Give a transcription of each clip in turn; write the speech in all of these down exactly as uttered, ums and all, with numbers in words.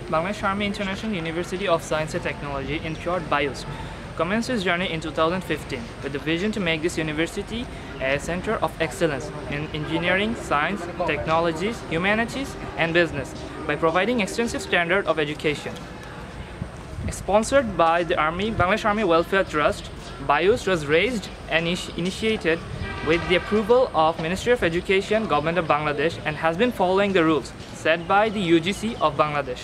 Bangladesh Army International University of Science and Technology, in short Baiust, commenced its journey in two thousand fifteen with the vision to make this university a center of excellence in engineering, science, technologies, humanities, and business by providing extensive standard of education. Sponsored by the Army, Bangladesh Army Welfare Trust, Baiust was raised and initiated with the approval of Ministry of Education, Government of Bangladesh, and has been following the rules set by the U G C of Bangladesh.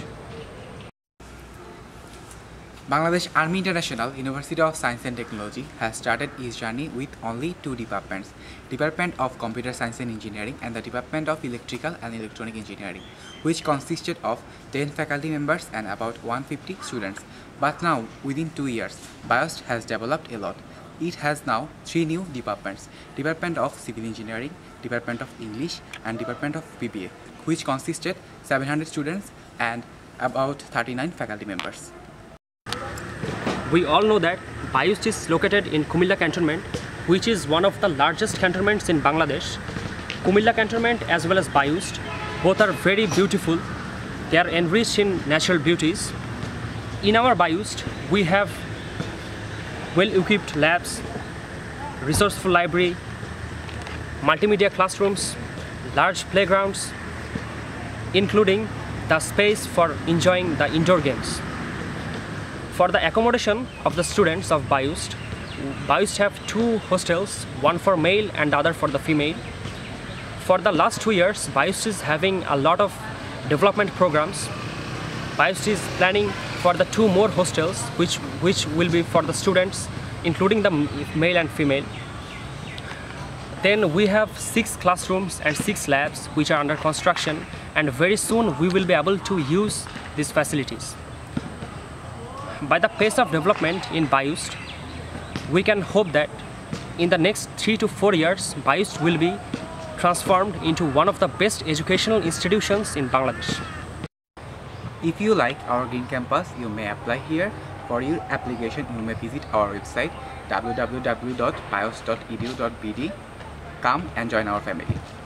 Bangladesh Army International University of Science and Technology has started its journey with only two departments, Department of Computer Science and Engineering and the Department of Electrical and Electronic Engineering, which consisted of ten faculty members and about one hundred fifty students. But now, within two years, Baiust has developed a lot. It has now three new departments, Department of Civil Engineering, Department of English and Department of B B A, which consisted seven hundred students and about thirty-nine faculty members. We all know that Baiust is located in Cumilla Cantonment, which is one of the largest cantonments in Bangladesh. Cumilla Cantonment as well as Baiust, both are very beautiful. They are enriched in natural beauties. In our Baiust, we have well-equipped labs, resourceful library, multimedia classrooms, large playgrounds, including the space for enjoying the indoor games. For the accommodation of the students of Baiust, Baiust have two hostels, one for male and the other for the female. For the last two years, Baiust is having a lot of development programs. Baiust is planning for the two more hostels, which, which will be for the students, including the male and female. Then we have six classrooms and six labs which are under construction, and very soon we will be able to use these facilities. By the pace of development in Baiust, we can hope that in the next three to four years, Baiust will be transformed into one of the best educational institutions in Bangladesh. If you like our green campus, you may apply here. For your application, you may visit our website w w w dot baiust dot e d u dot b d. Come and join our family.